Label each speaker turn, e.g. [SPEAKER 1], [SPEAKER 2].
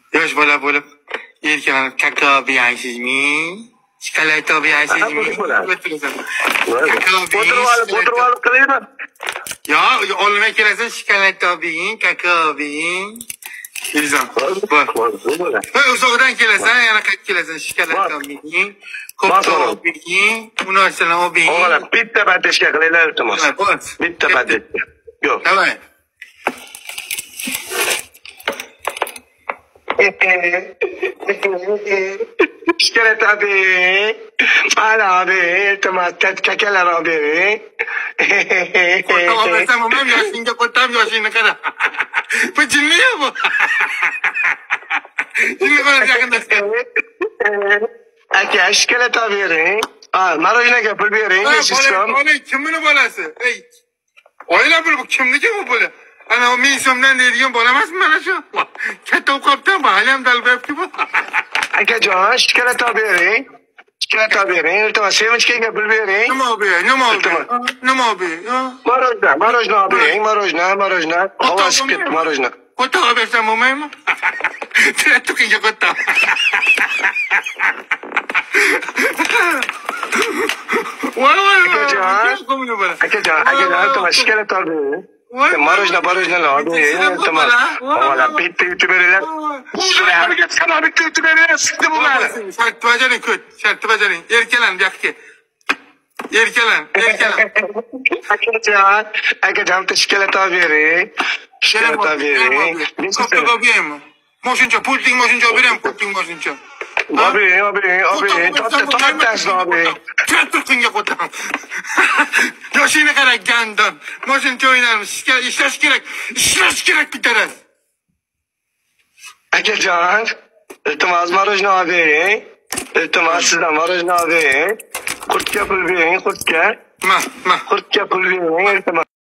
[SPEAKER 1] yosh bola bo'lib erkalanib kakao yeysizmi? Shokolad yeysizmi?
[SPEAKER 2] O'tirib olib qilaymi?
[SPEAKER 1] Yo, olmay kelasan, shokolad yeng, kakao yeng. Ilzam. Uzoqdan kelasan, yana qaytib kelasan, shokolad yeng, ko'p yeng, bu narsalarni olib yeng.
[SPEAKER 2] O'g'lim, bitta patishka qilaylar, iltimos. Bitta patishka. Yo'q.
[SPEAKER 1] Davay.
[SPEAKER 2] Shokolad abi. Ana abi, iltimos, kakalar abi.
[SPEAKER 1] Tamam, ben yoshingga qo'ytam, yoshingni qara. Bu jinniya bu. Jinni bilan yaqinda.
[SPEAKER 2] Aka, shokolad olib bering. Marojnaga pul bering, 500 so'm.
[SPEAKER 1] Kimning bolasi? Ey. Oila bu kimniki bu bola? Ana 1000 so'mdan deydigan bola emasmi mana shu? Katta o'qibdan bu, hali ham dalbayapti bu.
[SPEAKER 2] Akajon, shokolad olib bering. Shokolad olib bering. Iltimos, sevinchga pul bering.
[SPEAKER 1] Nima olib bering? Nima olib bering?
[SPEAKER 2] Marojna olib bering, marojna. Havasi ketdi, marojna.
[SPEAKER 1] Qo'ta olib bersam bo'lmaydimi? Tuqinga qo'ta.
[SPEAKER 2] Akajon, iltimos, shokolad olib bering. Marojna olib bering. Iltimos. Ola, bitta yutib beringlar. Ularga sana bitta yutib beringlar. Sizni bo'ladi.
[SPEAKER 1] Shartni bajaring. Erkalan bu yoqqa. Erkalan.
[SPEAKER 2] Akajon, shokolad olib bering. Shokolad olib bering.
[SPEAKER 1] Moshuncha, pulting moshuncha olib bering, pulting moshuncha.
[SPEAKER 2] Olib bering. To'xtatasiz olib bering.
[SPEAKER 1] Turqinga qo'ydim. Yoshingni qara, gandon. Moshuncha o'ynaymiz. Ishlash kerak bitaraz.
[SPEAKER 2] Akajon, iltimos, marojna olib bering. Iltimos, sizdan marojna olib bering. Qurtga pul bering, qurtga.
[SPEAKER 1] Ma.
[SPEAKER 2] Qurtga pul bering, iltimos.